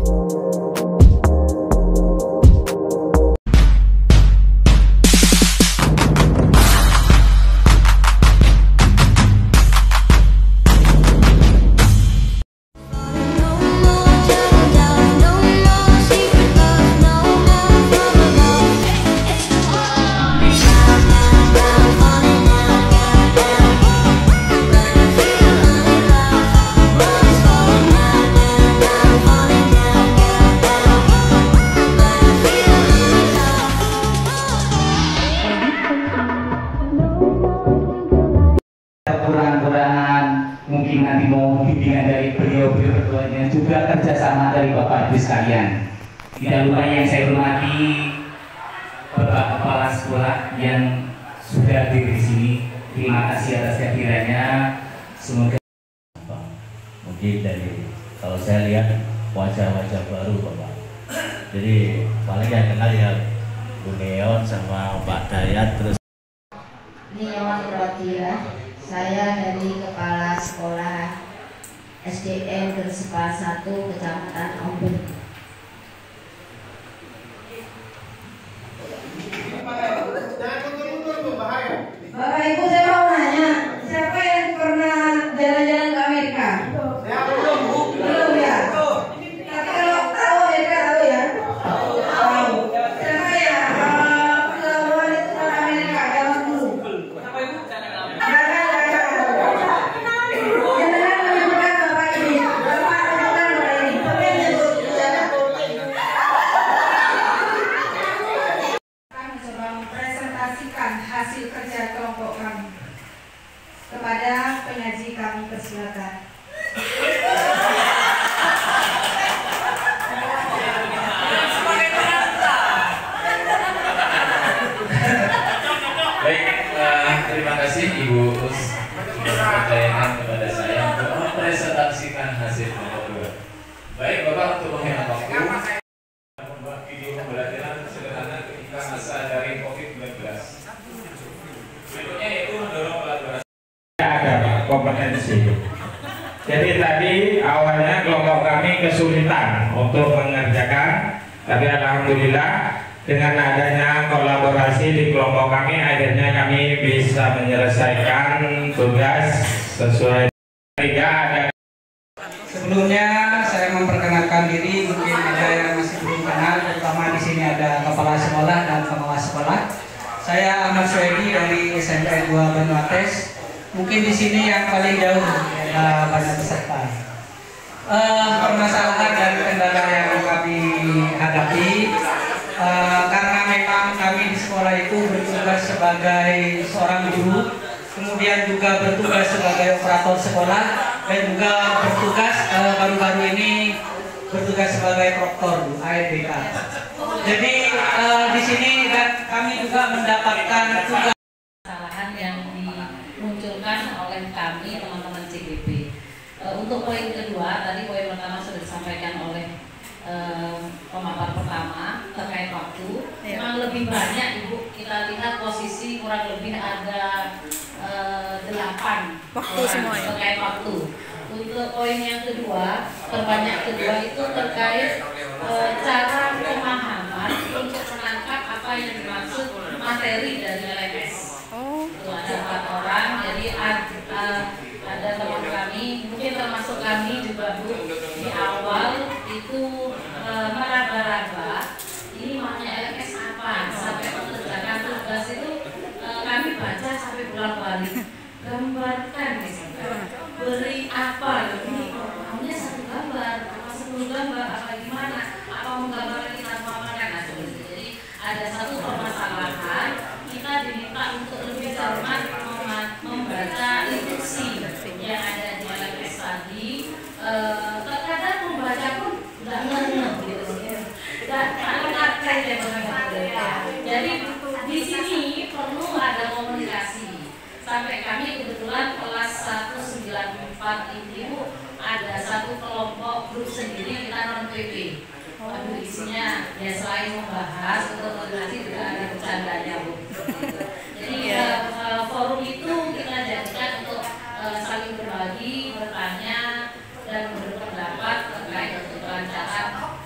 Mungkin nanti mau bimbingan dari beliau berduanya, juga kerjasama dari Bapak Ibu sekalian. Tidak lupa yang saya hormati Bapak Kepala Sekolah yang sudah hadir di sini. Terima kasih atas kehadirannya. Semoga mungkin dari kalau saya lihat wajah-wajah baru Bapak. Jadi paling yang kenal ya Bu Neon sama Pak Dayat terus. Neon Rodia. Saya dari Kepala Sekolah SDN Gersepal 1 Kecamatan Ombeng. Bapak Ibu, saya mau nanya, siapa yang pernah jalan-jalan ke Amerika? Belum ya? Tapi kalau tahu Amerika tahu ya? Tahu. Siapa ya? Pelabuhan itu ke Amerika zaman dulu. Hasil kerja kelompok kami kepada penyaji kami, persilakan. baik, terima kasih Ibu Us sudah mempercayakan kepada saya untuk mempresentasikan hasil kelompok. Baik Bapak, untuk menghemat waktu, membuat video pembelajaran sederhana ketika masa daring COVID-19. Berikutnya yaitu mendorong kolaborasi. Ada kompetensi. Jadi tadi awalnya kelompok kami kesulitan untuk mengerjakan, tapi alhamdulillah dengan adanya kolaborasi di kelompok kami, akhirnya kami bisa menyelesaikan tugas sesuai. Ada. Sebelumnya saya memperkenalkan diri, mungkin ada yang masih belum kenal, terutama di sini ada kepala sekolah dan pengawas sekolah. Saya Ahmad Suedi dari SMP 2 Banyuates. Mungkin di sini yang paling jauh ada banyak peserta. Permasalahan dan kendala yang kami hadapi karena memang kami di sekolah itu bertugas sebagai seorang guru, kemudian juga bertugas sebagai operator sekolah, dan juga bertugas baru-baru ini bertugas sebagai proktor AEBK. Jadi di sini dan kami juga mendapatkan tugas Kesalahan yang dimunculkan oleh kami teman-teman CPP. Untuk poin kedua, tadi poin pertama sudah disampaikan oleh pemaparan pertama terkait waktu. Memang lebih banyak Ibu, kita lihat posisi kurang lebih ada 8 Waktu semua ya? terkait waktu. Untuk poin yang kedua, terbanyak kedua itu terkait cara pemahaman untuk menangkap apa yang dimaksud materi dari LMS. Itu ada 4 orang, jadi ada teman kami, mungkin termasuk kami juga Bu, di awal itu meraba-raba ini makna LMS apa, sampai mengerjakan tugas itu kami baca sampai bolak-balik, gambarkan misalnya, beri apa, ini maunya 1 gambar, apa 10 gambar, apa gimana, apa menggambarkan kita memaparkan. Nah, jadi ada satu permasalahan, kita diminta untuk lebih cermat membaca instruksi yang ada di LMS tadi. Terkadang membaca pun tidak ngeh gitu, tidak lengkap saja ya. Jadi di sini perlu ada komunikasi. Sampai kami kebetulan kelas 194 ini Bu, ada satu kelompok grup sendiri, kita non PP. Aduh, isinya ya selain membahas untuk koordinasi juga ada bercandanya Bu. Jadi forum itu kita jadikan untuk saling berbagi, bertanya dan berpendapat terkait untuk kelancaran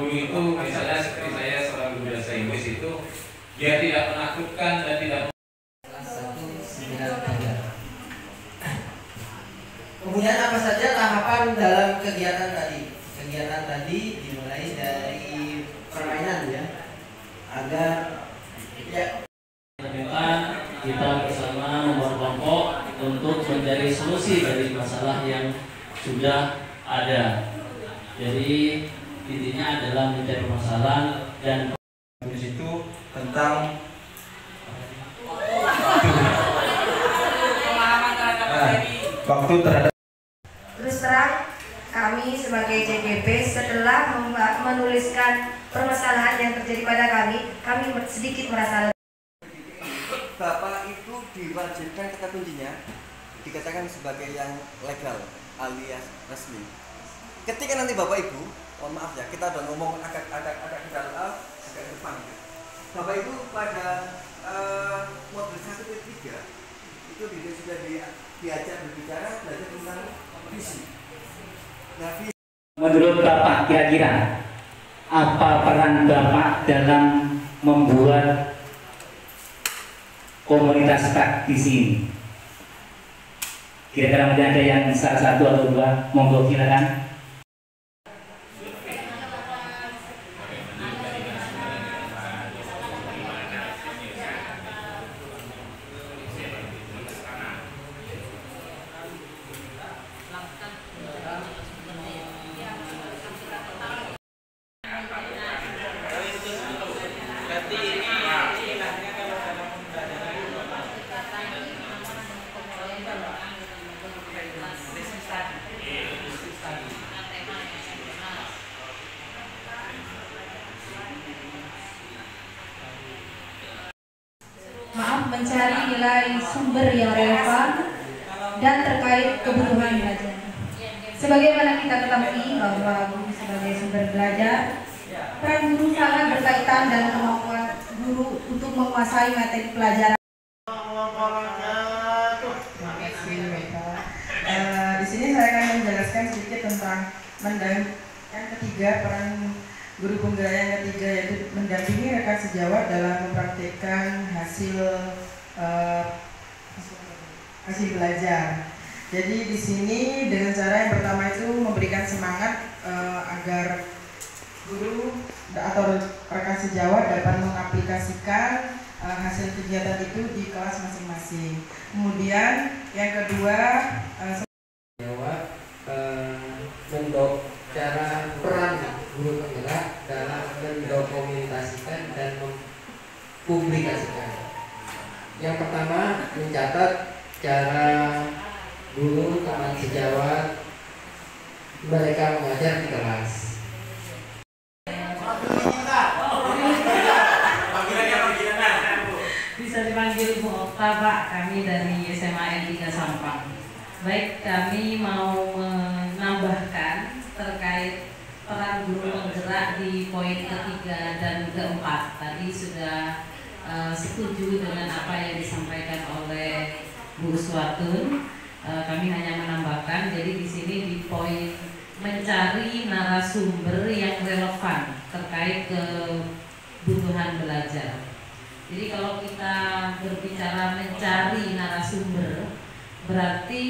guru itu misalnya seperti saya seorang guru bahasa Inggris itu dia tidak menakutkan dan tidak. Kemudian apa saja tahapan dalam kegiatan tadi? Kegiatan tadi dimulai dari permainan ya, agar ya kita bersama membuat kelompok untuk mencari solusi dari masalah yang sudah ada. Jadi intinya adalah mencari masalah dan di situ tentang waktu terhadap. Terus terang, kami sebagai JGP setelah menuliskan permasalahan yang terjadi pada kami sedikit merasa. Bapak itu diwajibkan kata kuncinya dikatakan sebagai yang legal alias resmi. Ketika nanti Bapak Ibu, mohon maaf ya, kita udah ngomong agak ke dalam, agak ke depan. Bapak Ibu pada modul 1.3 itu sudah diajak berbicara belajar tentang visi. Nah, visi. Menurut Bapak kira-kira apa peran Bapak dalam membuat komunitas praktisi ini? Kira-kira mungkin ada yang salah satu atau dua, monggo silakan. Mencari nilai sumber yang relevan dan terkait kebutuhan belajar. Sebagaimana kita ketahui bahwa guru sebagai sumber belajar, peran guru sangat berkaitan dengan kemampuan guru untuk menguasai materi pelajaran. Di sini saya akan menjelaskan sedikit tentang yang ketiga, peran guru penggerak yang ketiga, yaitu mendampingi rekan sejawat dalam mempraktikkan hasil belajar. Jadi di sini dengan cara yang pertama itu memberikan semangat agar guru atau rekan sejawat dapat mengaplikasikan hasil kegiatan itu di kelas masing-masing. Kemudian yang kedua, bentuk cara peran guru penggerak dalam mendokumentasikan dan mempublikasikan. Yang pertama, mencatat cara guru teman sejawat mereka mengajar di kelas. Bisa dipanggil Bu Okta, Pak. Kami dari SMA N3 Sampang. Baik, kami mau menambahkan terkait peran guru penggerak di poin ketiga dan keempat. Tadi sudah setuju dengan apa yang disampaikan oleh Bu Uswatun. Kami hanya menambahkan, jadi di sini di poin mencari narasumber yang relevan terkait kebutuhan belajar. Jadi kalau kita berbicara mencari narasumber, berarti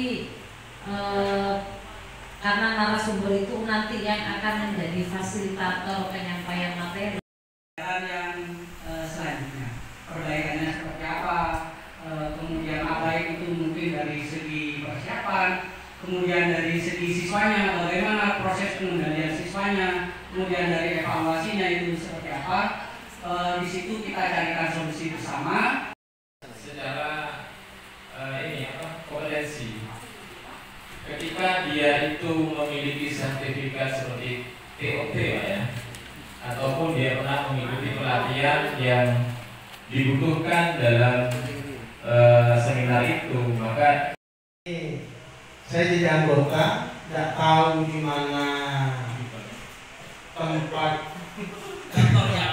karena narasumber itu nanti yang akan menjadi fasilitator penyampaian materi. Yang selanjutnya, perbaikannya seperti apa, kemudian apa itu mungkin dari segi persiapan, kemudian dari segi siswanya, bagaimana proses pengendalian siswanya, kemudian dari evaluasinya itu seperti apa. Di situ kita carikan solusi bersama. Secara kompetensi, ketika dia itu memiliki sertifikat seperti TOP ya, ataupun dia pernah mengikuti pelatihan yang dibutuhkan dalam seminar itu, maka saya jadi anggota, tidak tahu di mana tempat kantornya